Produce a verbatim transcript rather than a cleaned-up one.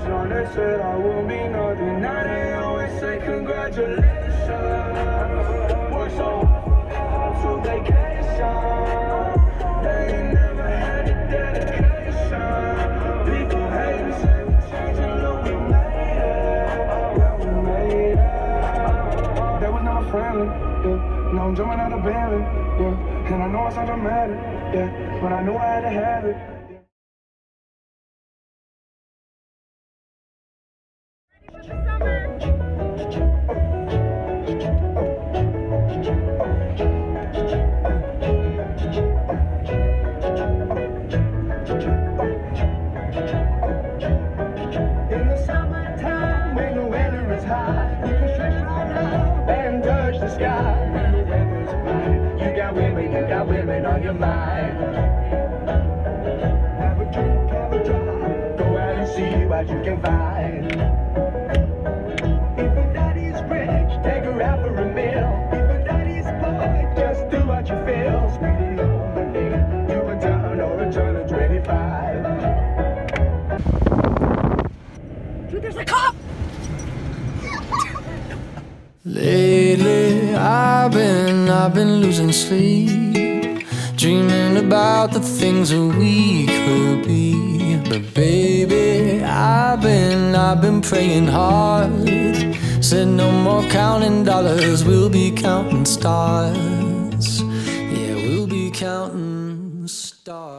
on, they said I will be nothing. Now they always say congratulations. Work so hard to vacation. They ain't never had the dedication. People hate me, say we changing, look, we made it. Yeah, we made it. That was not friendly, yeah. Now I'm jumping out of Bentley, yeah. And I know I sound dramatic, yeah. But I knew I had to have it. On your mind, have a drink, have a drive, go out and see what you can find. If a daddy's rich, take her out for a meal. If a daddy's poor, just do what you feel. Speedy on Monday, you return or return to twenty-five. Dude, there's a cop! Lately, I've been, I've been losing sleep, dreaming about the things that we could be. But baby, I've been, I've been praying hard. Said no more counting dollars, we'll be counting stars. Yeah, we'll be counting stars.